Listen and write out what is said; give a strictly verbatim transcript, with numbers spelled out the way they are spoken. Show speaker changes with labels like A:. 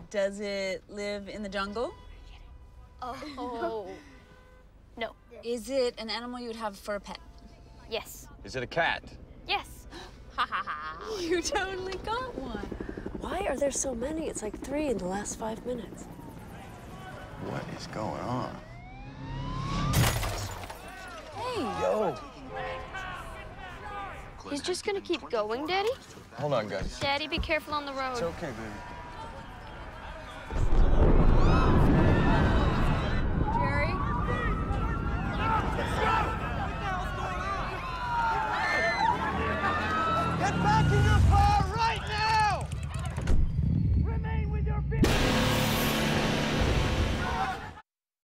A: Does it live in the jungle?
B: Oh. No.
A: Is it an animal you would have for a pet?
B: Yes.
C: Is it a cat?
B: Yes.
A: Ha ha ha. You totally got one.
D: Why are there so many? It's like three in the last five minutes.
C: What is going on?
A: Hey.
C: Yo.
B: He's just gonna keep going, Daddy?
C: Hold on, guys.
B: Daddy, be careful on the road.
C: It's okay, baby.